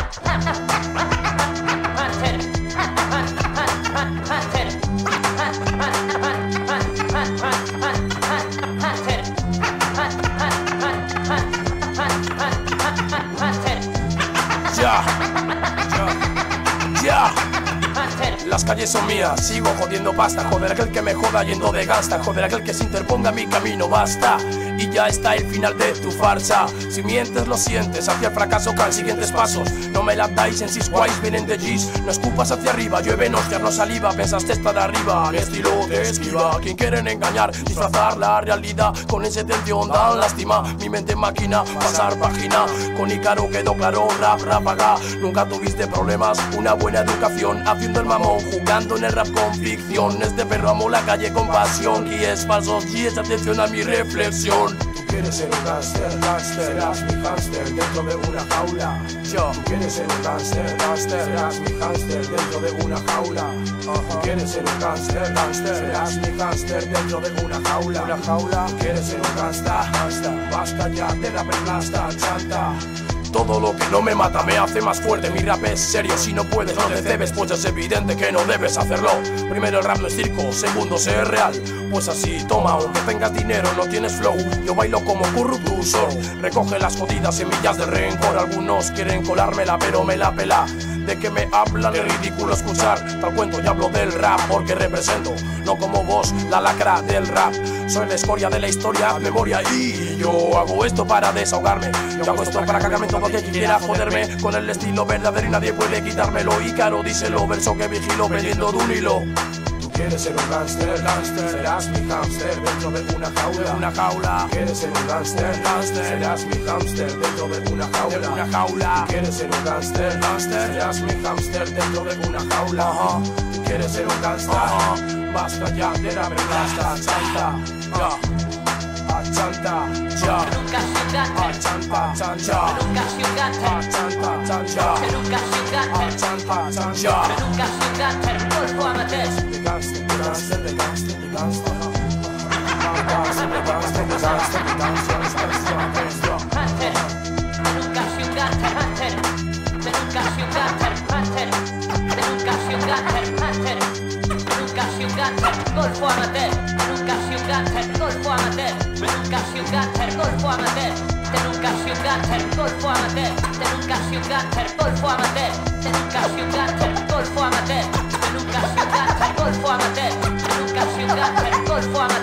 Las calles son mías, sigo jodiendo pasta. Joder aquel que me joda yendo de gasta. Joder aquel que se interponga en mi camino, basta. Y ya está el final de tu farsa. Si mientes lo sientes, hacia el fracaso caen siguientes pasos. No me la dais en sis guays, vienen de G's. No escupas hacia arriba, llueve en hostias, no saliva. Pensaste estar arriba, mi estilo te esquiva. Quien quieren engañar, disfrazar la realidad. Con esa intención dan lástima. Mi mente máquina, pasar página. Con Ícaro quedó claro, rap, ráfaga. Nunca tuviste problemas, una buena educación. Haciendo el mamón, jugando en el rap con ficción. Este perro amo la calle con pasión. Y es falso, y es atención a mi reflexión. Tú quieres ser un gangster, serás mi hámster dentro de una jaula. Tú quieres ser un gangster, serás mi hámster dentro de una jaula. Tú quieres ser un gangster, serás mi hámster dentro de una jaula. Tú quieres ser un gangsta, basta ya de la plasta, chanta. Todo lo que no me mata me hace más fuerte. Mi rap es serio, si no puedes no te cebes. Pues es evidente que no debes hacerlo. Primero el rap no es circo, segundo ser real. Pues así toma, aunque tengas dinero no tienes flow. Yo bailo como curruptusor. Recoge las jodidas semillas del rencor. Algunos quieren colármela pero me la pela. ¿De qué me hablan? Es ridículo escuchar tal cuento. Ya hablo del rap porque represento, no como vos, la lacra del rap. Soy la escoria de la historia, memoria. Y yo hago esto para desahogarme. Yo hago esto para cagarme todo que quiera joderme. Con el estilo verdadero y nadie puede quitármelo. Ícaro, díselo, verso que vigilo pendiendo de un hilo. Tú quieres ser un gangster, serás mi hámster dentro de una jaula. Quieres ser un gangster, serás mi hámster dentro de una jaula. Quieres ser un gangster, serás mi hámster dentro de una jaula. Quieres ser un gangsta, basta ya de la plasta, chanta, chanta, ya. Chanta, chanta, golfo amateur, nunca si un gangster, golfo amateur, nunca si un gangster, golfo amateur, nunca si un gangster, golfo amateur, nunca si un gangster, golfo amateur, nunca si un gangster, golfo amateur, nunca si un gangster, golfo amateur, nunca si un gangster, golfo amateur.